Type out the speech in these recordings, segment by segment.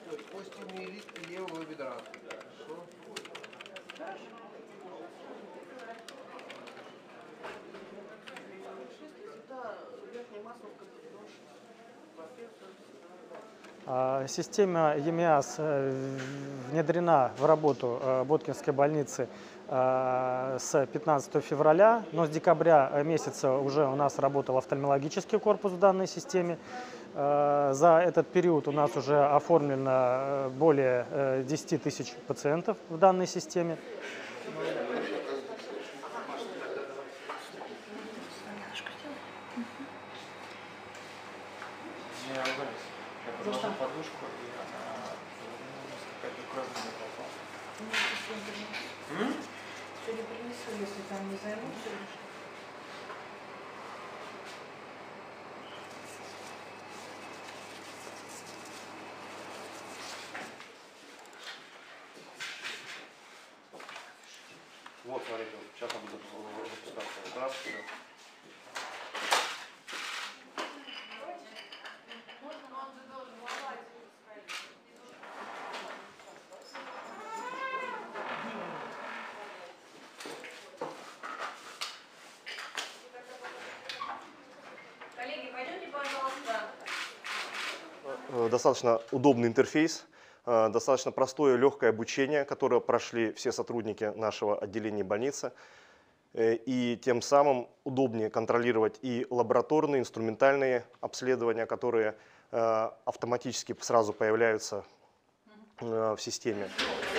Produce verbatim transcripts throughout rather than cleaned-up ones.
Остеомиелит левого бедра. Система ЕМИАС внедрена в работу Боткинской больницы с пятнадцатого февраля, но с декабря месяца уже у нас работал офтальмологический корпус в данной системе. За этот период у нас уже оформлено более десяти тысяч пациентов в данной системе. Положил подушку, и она какая-то укровная попала. Сегодня принесу, если там не займутся. Вот, смотрите, сейчас он будет выпускаться. Раз, все. Достаточно удобный интерфейс, достаточно простое легкое обучение, которое прошли все сотрудники нашего отделения больницы. И тем самым удобнее контролировать и лабораторные, инструментальные обследования, которые автоматически сразу появляются в системе.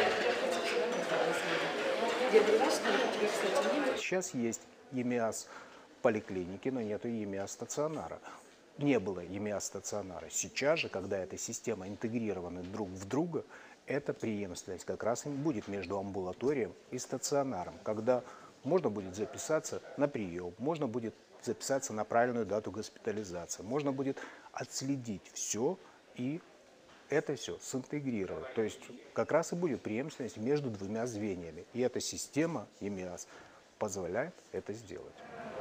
Сейчас есть ЕМИАС поликлиники, но нету ЕМИАС стационара. Не было ЕМИАС стационара. Сейчас же, когда эта система интегрирована друг в друга, эта преемственность как раз и будет между амбулаторией и стационаром, когда можно будет записаться на прием, можно будет записаться на правильную дату госпитализации, можно будет отследить все и это все синтегрировать. То есть как раз и будет преемственность между двумя звеньями. И эта система ЕМИАС позволяет это сделать.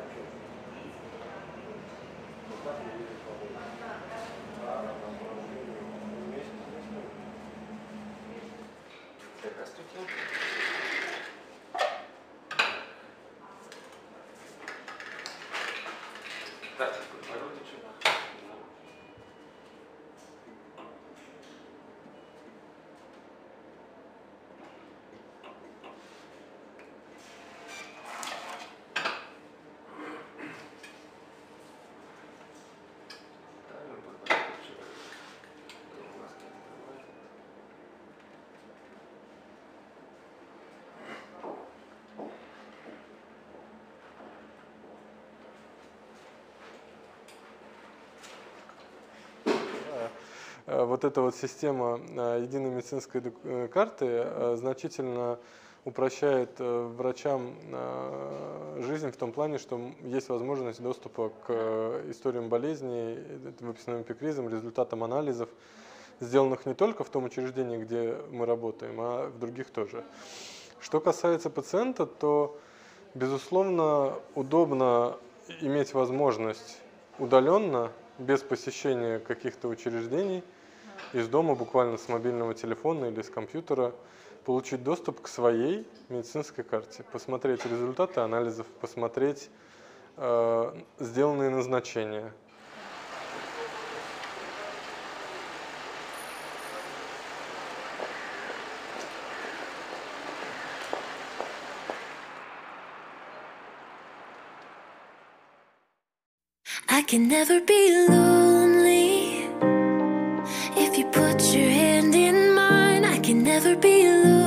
Вот эта вот система единой медицинской карты значительно упрощает врачам жизнь в том плане, что есть возможность доступа к историям болезней, выписанным эпикризом, результатам анализов, сделанных не только в том учреждении, где мы работаем, а в других тоже. Что касается пациента, то, безусловно, удобно иметь возможность удаленно, без посещения каких-то учреждений, из дома, буквально с мобильного телефона или с компьютера, получить доступ к своей медицинской карте, посмотреть результаты анализов, посмотреть э, сделанные назначения. I can never be lonely if you put your hand in mine. I can never be alone.